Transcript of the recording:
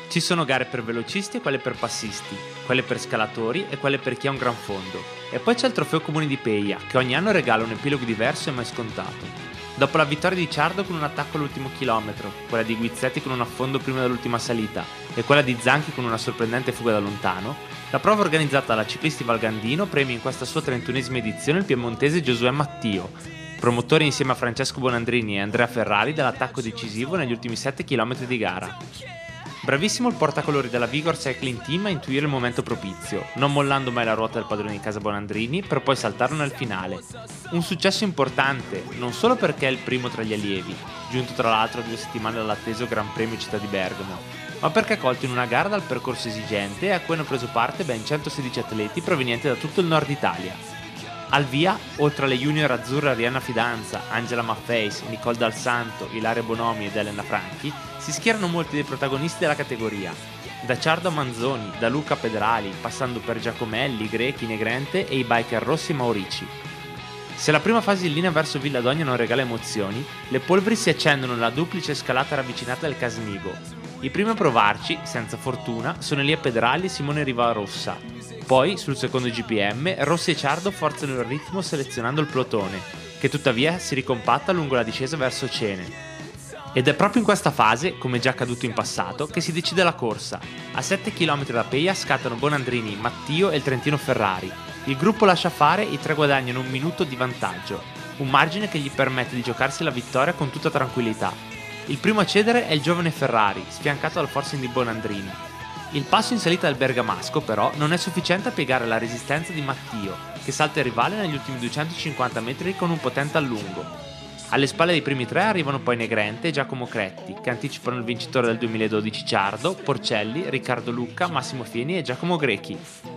Ci sono gare per velocisti e quelle per passisti, quelle per scalatori e quelle per chi ha un gran fondo. E poi c'è il trofeo comune di Peia, che ogni anno regala un epilogo diverso e mai scontato. Dopo la vittoria di Ciardo con un attacco all'ultimo chilometro, quella di Guizzetti con un affondo prima dell'ultima salita e quella di Zanchi con una sorprendente fuga da lontano, la prova organizzata dalla Ciclisti Valgandino premia in questa sua 31esima edizione il piemontese Giosuè Mattio, promotore insieme a Francesco Bonandrini e Andrea Ferrari dell'attacco decisivo negli ultimi 7 km di gara. Bravissimo il portacolori della Vigor Cycling Team a intuire il momento propizio, non mollando mai la ruota del padrone di casa Bonandrini per poi saltarlo nel finale. Un successo importante, non solo perché è il primo tra gli allievi, giunto tra l'altro a 2 settimane dall'atteso Gran Premio Città di Bergamo, ma perché colto in una gara dal percorso esigente a cui hanno preso parte ben 116 atleti provenienti da tutto il nord Italia. Al via, oltre alle junior azzurre Arianna Fidanza, Angela Maffeis, Nicole Dal Santo, Ilaria Bonomi ed Elena Franchi, si schierano molti dei protagonisti della categoria. Da Ciardo a Manzoni, da Luca Pedrali, passando per Giacomelli, Grechi, Negrente e i biker Rossi e Maurici. Se la prima fase in linea verso Villa d'Ogna non regala emozioni, le polveri si accendono nella duplice scalata ravvicinata del Casnigo. I primi a provarci, senza fortuna, sono Elia Pedrali e Simone Rivarossa. Poi, sul secondo GPM, Rossi e Ciardo forzano il ritmo selezionando il plotone, che tuttavia si ricompatta lungo la discesa verso Cene. Ed è proprio in questa fase, come già accaduto in passato, che si decide la corsa. A 7 km da Peia scattano Bonandrini, Mattio e il Trentino Ferrari. Il gruppo lascia fare, i tre guadagnano un minuto di vantaggio, un margine che gli permette di giocarsi la vittoria con tutta tranquillità. Il primo a cedere è il giovane Ferrari, sfiancato dal forcing di Bonandrini. Il passo in salita del bergamasco, però, non è sufficiente a piegare la resistenza di Mattio, che salta il rivale negli ultimi 250 metri con un potente allungo. Alle spalle dei primi tre arrivano poi Negrente e Giacomo Cretti, che anticipano il vincitore del 2012 Ciardo, Porcelli, Riccardo Lucca, Massimo Fieni e Giacomo Grechi.